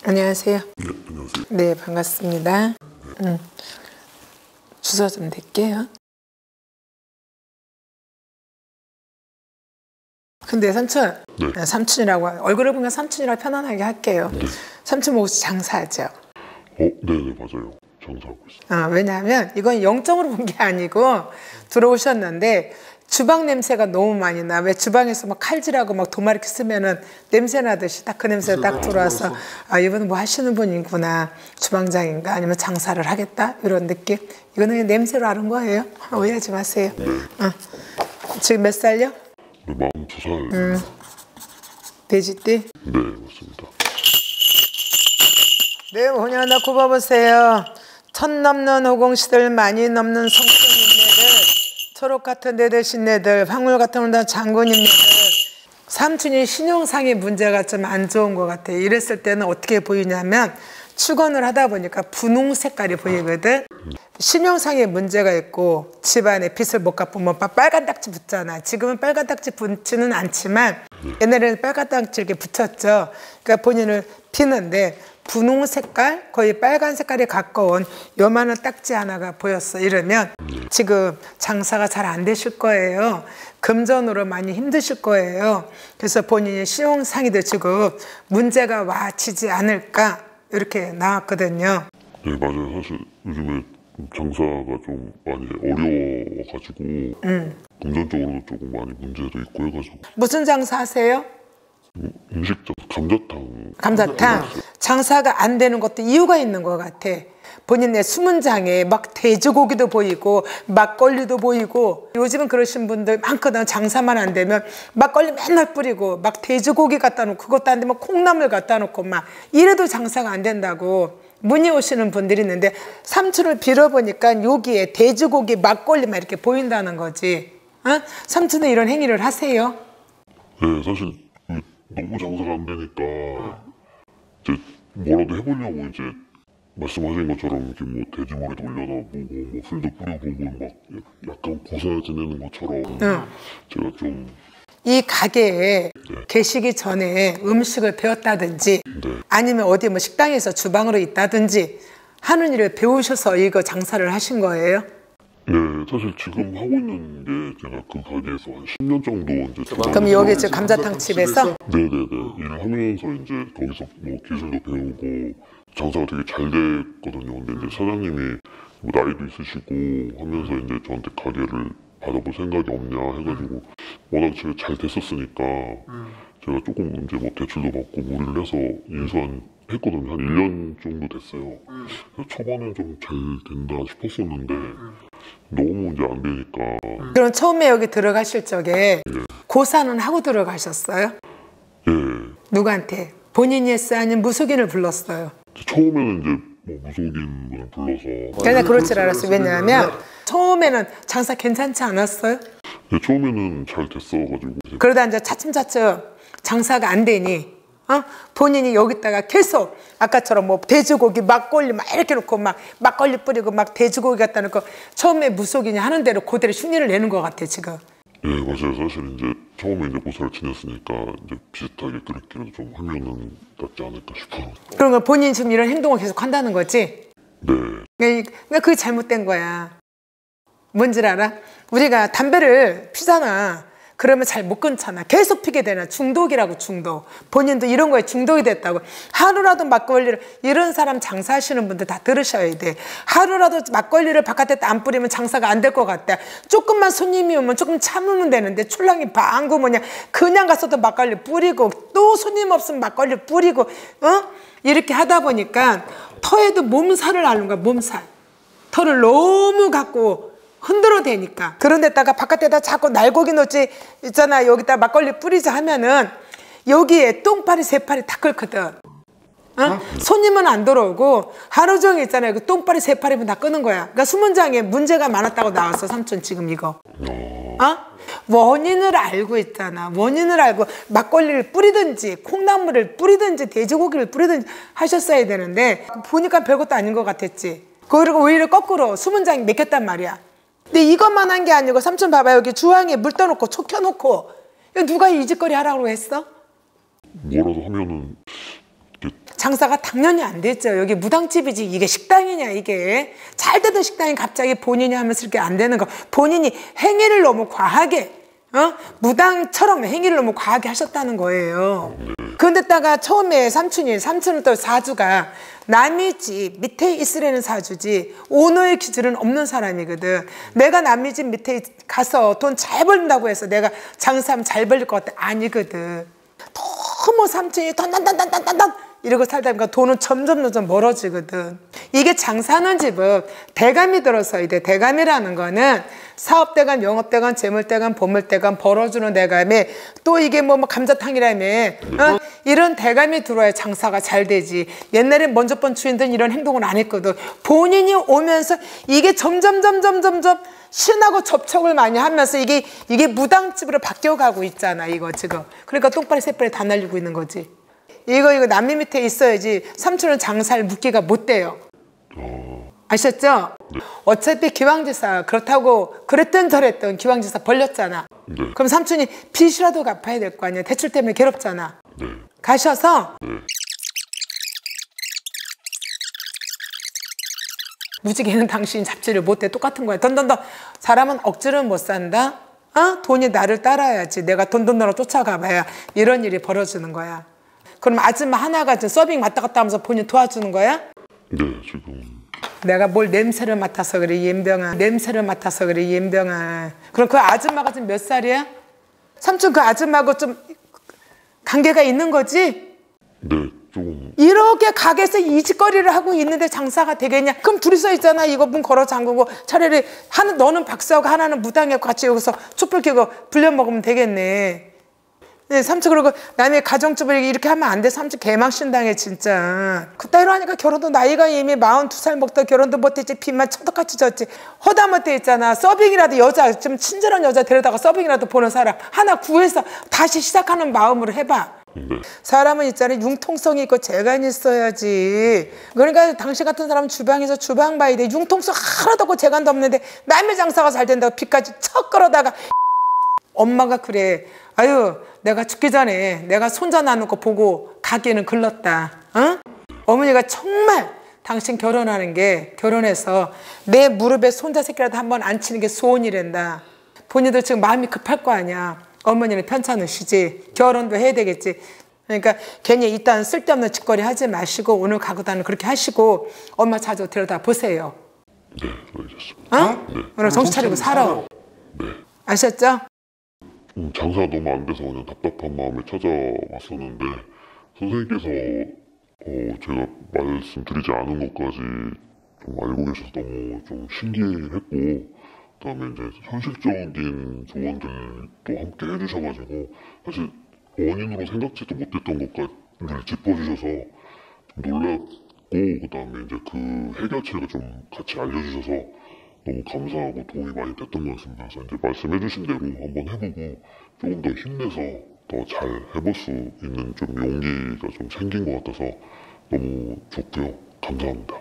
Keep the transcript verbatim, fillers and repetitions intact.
안녕하세요. 네, 안녕하세요. 네, 반갑습니다. 네. 음. 주소 좀 댈게요. 근데 삼촌, 네. 삼촌이라고 얼굴을 보면 삼촌이라고 편안하게 할게요. 네. 삼촌 혹시 장사하죠? 어, 네네, 맞아요. 장사하고 있어요. 어, 왜냐하면 이건 영점으로 본 게 아니고 들어오셨는데 주방 냄새가 너무 많이 나. 왜 주방에서 막 칼질하고 막 도마리키 쓰면은 냄새 나듯이 딱 그 냄새가 딱 들어와서 아, 이분은 뭐 하시는 분이구나. 주방장인가 아니면 장사를 하겠다 이런 느낌. 이거는 그냥 냄새로 아는 거예요. 오해하지 마세요. 네. 어. 지금 몇 살요? 네, 마흔두 살. 음. 돼지띠? 네, 맞습니다. 네, 혼혈 하나 굽어보세요. 천 넘는 호공시들 많이 넘는 성격인네들 초록 같은 내 대신네들 황물 같은 다 장군님네들 삼촌이 신용상의 문제가 좀 안 좋은 것 같아. 이랬을 때는 어떻게 보이냐면 축원을 하다 보니까 분홍 색깔이 보이거든. 신용상의 문제가 있고 집안에 빚을 못 갚으면 빨간 딱지 붙잖아. 지금은 빨간 딱지 붙지는 않지만 옛날에는 빨간 딱지 이렇게 붙였죠. 그러니까 본인을 피는데 분홍 색깔, 거의 빨간 색깔에 가까운 요만한 딱지 하나가 보였어. 이러면 지금 장사가 잘 안 되실 거예요. 금전으로 많이 힘드실 거예요. 그래서 본인이 신용상이도 지금 문제가 와치지 않을까 이렇게 나왔거든요. 네, 맞아요. 사실 요즘에 장사가 좀 많이 어려워가지고 음. 금전적으로도 조금 많이 문제도 있고 해가지고. 무슨 장사 하세요? 음식점, 감자탕. 감자탕. 장사가 안 되는 것도 이유가 있는 것 같아. 본인의 수문장에 막 돼지고기도 보이고 막걸리도 보이고 요즘은 그러신 분들 많거든. 장사만 안 되면 막걸리 맨날 뿌리고 막 돼지고기 갖다 놓고 그것도 안 되면 콩나물 갖다 놓고 막 이래도 장사가 안 된다고 문의 오시는 분들이 있는데 삼촌을 빌어보니까 여기에 돼지고기 막걸리 막 이렇게 보인다는 거지. 어? 삼촌은 이런 행위를 하세요? 네, 사실 너무 장사가 안 되니까 이제 뭐라도 해보려고 이제 말씀하신 것처럼 이렇게 뭐 돼지머리도 올려다보고 뭐 술도 뿌려보고 막 약간 고사 지내는 것처럼 응. 제가 좀 이 가게에 네. 계시기 전에 음식을 배웠다든지 네. 아니면 어디 뭐 식당에서 주방으로 있다든지 하는 일을 배우셔서 이거 장사를 하신 거예요? 네, 사실 지금 하고 있는 게 제가 그 가게에서 한 십 년 정도 이제 그럼 여기 지금 감자탕 집에서? 네네네 일을 하면서 이제 거기서 뭐 기술도 배우고 장사가 되게 잘 됐거든요. 근데 이제 사장님이 뭐 나이도 있으시고 하면서 이제 저한테 가게를 받아볼 생각이 없냐 해가지고 워낙 제가 잘 됐었으니까 제가 조금 이제 뭐 대출도 받고 무리를 해서 인수한 했거든요. 한 일 년 정도 됐어요. 초반에 좀 잘 된다 싶었었는데 너무 이제 안 되니까. 그럼 처음에 여기 들어가실 적에 네. 고사는 하고 들어가셨어요? 예. 누구한테? 본인이 했어요? 아니면 무속인을 불렀어요? 처음에는 이제 뭐 무속인을 불러서. 그냥 그렇지 않았어요. 왜냐하면 처음에는 장사 괜찮지 않았어요? 네, 처음에는 잘 됐어가지고. 그러다 이제 차츰차츰 장사가 안 되니 어? 본인이 여기다가 계속 아까처럼 뭐 돼지고기 막걸리 막 이렇게 놓고 막 막걸리 뿌리고 막 돼지고기 갖다 놓고 처음에 무속인이 하는 대로 그대로 흉내를 내는 것 같아 지금. 네, 맞아요. 사실 이제 처음에 이제 고사를 지냈으니까 이제 비슷하게 그렇게 좀 하면은 낫지 않을까 싶어요. 그런 걸 본인이 지금 이런 행동을 계속 한다는 거지? 네. 그러니까 그게 잘못된 거야. 뭔지 알아? 우리가 담배를 피잖아. 그러면 잘 못 끊잖아. 계속 피게 되나. 중독이라고 중독. 본인도 이런 거에 중독이 됐다고. 하루라도 막걸리를 이런 사람 장사하시는 분들 다 들으셔야 돼. 하루라도 막걸리를 바깥에 안 뿌리면 장사가 안 될 것 같다. 조금만 손님이 오면 조금 참으면 되는데 출랑이 방구 뭐냐 그냥 가서도 막걸리 뿌리고 또 손님 없으면 막걸리 뿌리고 어? 이렇게 하다 보니까 터에도 몸살을 앓는 거야. 몸살. 털을 너무 갖고 흔들어 대니까. 그런 데다가 바깥에다 자꾸 날고기 놓지 있잖아. 여기다 막걸리 뿌리자 하면은 여기에 똥파리 새파리 다 끓거든. 어? 어? 손님은 안 들어오고 하루 종일 있잖아요. 그 똥파리 새파리면 다 끄는 거야. 그러니까 수문장에 문제가 많았다고 나왔어. 삼촌 지금 이거. 어? 원인을 알고 있잖아. 원인을 알고 막걸리를 뿌리든지 콩나물을 뿌리든지 돼지고기를 뿌리든지 하셨어야 되는데 보니까 별것도 아닌 것 같았지. 그리고 오히려 거꾸로 수문장이 맥혔단 말이야. 근데 이것만 한 게 아니고 삼촌 봐봐. 여기 주황에 물 떠놓고 촉 켜놓고 이거 누가 이 짓거리 하라고 했어? 뭐라도 하면은 장사가 당연히 안 됐죠. 여기 무당집이지 이게 식당이냐 이게. 잘 되던 식당이 갑자기 본인이 하면서 이렇게 안 되는 거. 본인이 행위를 너무 과하게 어? 무당처럼 행위를 너무 과하게 하셨다는 거예요. 그런데다가 처음에 삼촌이 삼촌은 또 사주가 남의 집 밑에 있으려는 사주지 오너의 기질은 없는 사람이거든. 내가 남의 집 밑에 가서 돈 잘 벌린다고 해서 내가 장사하면 잘 벌릴 것 같아. 아니거든. 너무 삼촌이 돈돈돈돈돈돈 이러고 살다 보니까 돈은 점점 점점 멀어지거든. 이게 장사하는 집은 대감이 들어서야 돼. 대감이라는 거는 사업대감, 영업대감, 재물대감, 보물대감, 벌어주는 대감에 또 이게 뭐, 뭐 감자탕이라며 어? 이런 대감이 들어야 장사가 잘 되지. 옛날에 먼저 번 주인들은 이런 행동을 안 했거든. 본인이 오면서 이게 점점 점점 점점 신하고 접촉을 많이 하면서 이게 이게 무당집으로 바뀌어가고 있잖아 이거 지금. 그러니까 똥파리 새파리 다 날리고 있는 거지. 이거 이거 남미 밑에 있어야지 삼촌은 장사를 묻기가 못 돼요. 아셨죠? 네. 어차피 기왕지사 그렇다고 그랬던 저랬던 기왕지사 벌렸잖아. 네. 그럼 삼촌이 빚이라도 갚아야 될 거 아니야. 대출 때문에 괴롭잖아. 네. 가셔서 네. 무지개는 당신이 잡지를 못해. 똑같은 거야. 던던던 사람은 억지로는 못 산다. 어? 돈이 나를 따라야지. 내가 돈돈너로 쫓아가봐야 이런 일이 벌어지는 거야. 그럼 아줌마 하나가 좀 서빙 왔다 갔다 하면서 본인 도와주는 거야? 네, 지금. 내가 뭘 냄새를 맡아서 그래, 옌병아. 냄새를 맡아서 그래, 옌병아. 그럼 그 아줌마가 지금 몇 살이야? 삼촌 그 아줌마하고 좀 관계가 있는 거지? 네, 좀. 이렇게 가게에서 이직거리를 하고 있는데 장사가 되겠냐? 그럼 둘이서 있잖아. 이거 문 걸어 잠그고 차라리 하는 너는 박사하고 하나는 무당하고 같이 여기서 촛불 켜고 불려 먹으면 되겠네. 네, 삼촌 그리고 남의 가정집을 이렇게 하면 안 돼. 삼촌 개망신당해 진짜. 그따위로 하니까 결혼도 나이가 이미 마흔두 살 먹다 결혼도 못했지. 빚만 천덕같이 졌지. 허다못해 있잖아. 서빙이라도 여자 좀 친절한 여자 데려다가 서빙이라도 보는 사람 하나 구해서 다시 시작하는 마음으로 해봐. 네. 사람은 있잖아 융통성이 있고 재간이 있어야지. 그러니까 당신 같은 사람은 주방에서 주방 봐야 돼. 융통성 하나도 없고 재간도 없는데 남의 장사가 잘 된다고 빚까지 척 끌어다가. 엄마가 그래. 아유 내가 죽기 전에 내가 손자 낳는 거 보고 가기는 글렀다. 어? 어머니가 정말 당신 결혼하는 게 결혼해서 내 무릎에 손자 새끼라도 한번 앉히는 게 소원이란다. 본인도 지금 마음이 급할 거 아니야. 어머니는 편찮으시지. 결혼도 해야 되겠지. 그러니까 괜히 일단 쓸데없는 짓거리 하지 마시고 오늘 가고다는 그렇게 하시고 엄마 자주 데려다 보세요. 네, 알겠습니다. 어? 네. 오늘 정신 차리고 살아. 네. 아셨죠? 음, 장사가 너무 안 돼서 그냥 답답한 마음에 찾아왔었는데 선생님께서 어, 제가 말씀드리지 않은 것까지 좀 알고 계셔서 너무 좀 신기했고 그다음에 이제 현실적인 조언들도 함께 해주셔가지고 사실 원인으로 생각지도 못했던 것까지를 짚어주셔서 좀 놀랐고 그다음에 이제 그 해결책을 좀 같이 알려주셔서 너무 감사하고 도움이 많이 됐던 것 같습니다. 그래서 이제 말씀해주신 대로 한번 해보고 조금 더 힘내서 더 잘 해볼 수 있는 좀 용기가 좀 생긴 것 같아서 너무 좋고요. 감사합니다.